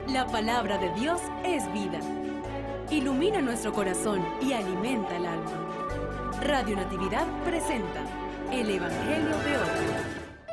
La palabra de Dios es vida. Ilumina nuestro corazón y alimenta el alma. Radio Natividad presenta el Evangelio de hoy.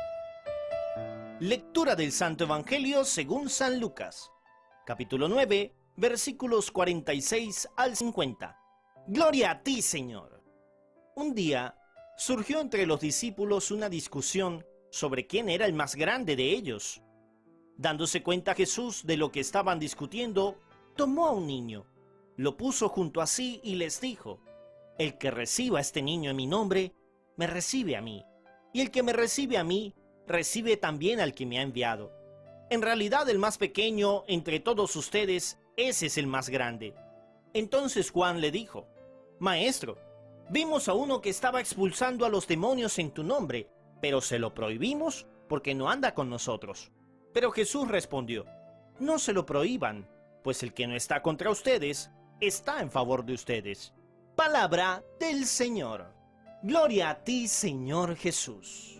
Lectura del Santo Evangelio según San Lucas, capítulo 9, versículos 46 al 50. Gloria a ti, Señor. Un día surgió entre los discípulos una discusión sobre quién era el más grande de ellos. Dándose cuenta Jesús de lo que estaban discutiendo, tomó a un niño, lo puso junto a sí y les dijo: el que reciba a este niño en mi nombre, me recibe a mí, y el que me recibe a mí, recibe también al que me ha enviado. En realidad el más pequeño entre todos ustedes, ese es el más grande. Entonces Juan le dijo: Maestro, vimos a uno que estaba expulsando a los demonios en tu nombre, pero se lo prohibimos porque no anda con nosotros. Pero Jesús respondió: no se lo prohíban, pues el que no está contra ustedes, está en favor de ustedes. Palabra del Señor. Gloria a ti, Señor Jesús.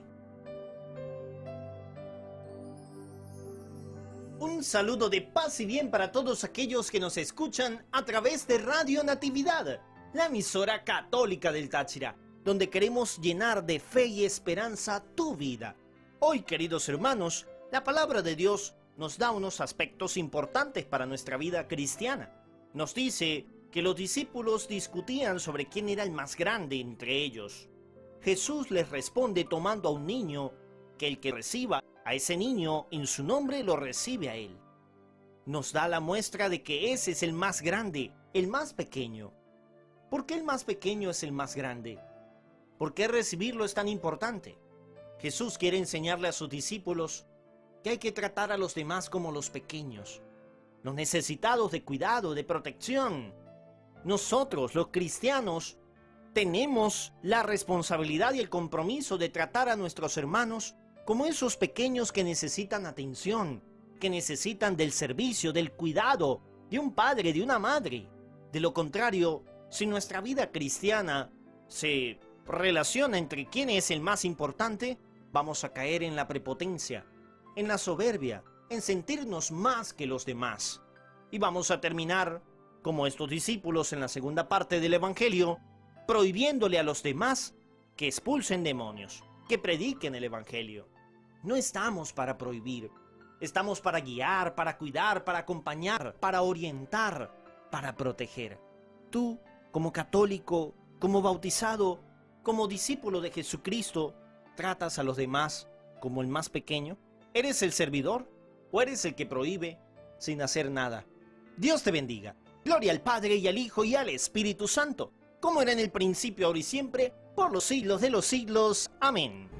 Un saludo de paz y bien para todos aquellos que nos escuchan a través de Radio Natividad, la emisora católica del Táchira, donde queremos llenar de fe y esperanza tu vida. Hoy, queridos hermanos, la palabra de Dios nos da unos aspectos importantes para nuestra vida cristiana. Nos dice que los discípulos discutían sobre quién era el más grande entre ellos. Jesús les responde tomando a un niño, que el que reciba a ese niño en su nombre lo recibe a él. Nos da la muestra de que ese es el más grande, el más pequeño. ¿Por qué el más pequeño es el más grande? ¿Por qué recibirlo es tan importante? Jesús quiere enseñarle a sus discípulos que hay que tratar a los demás como los pequeños, los necesitados de cuidado, de protección. Nosotros, los cristianos, tenemos la responsabilidad y el compromiso de tratar a nuestros hermanos como esos pequeños que necesitan atención, que necesitan del servicio, del cuidado, de un padre, de una madre. De lo contrario, si nuestra vida cristiana se relaciona entre quién es el más importante, vamos a caer en la prepotencia, en la soberbia, en sentirnos más que los demás. Y vamos a terminar, como estos discípulos en la segunda parte del Evangelio, prohibiéndole a los demás que expulsen demonios, que prediquen el Evangelio. No estamos para prohibir, estamos para guiar, para cuidar, para acompañar, para orientar, para proteger. Tú, como católico, como bautizado, como discípulo de Jesucristo, ¿tratas a los demás como el más pequeño? ¿Eres el servidor o eres el que prohíbe sin hacer nada? Dios te bendiga. Gloria al Padre y al Hijo y al Espíritu Santo, como era en el principio, ahora y siempre, por los siglos de los siglos. Amén.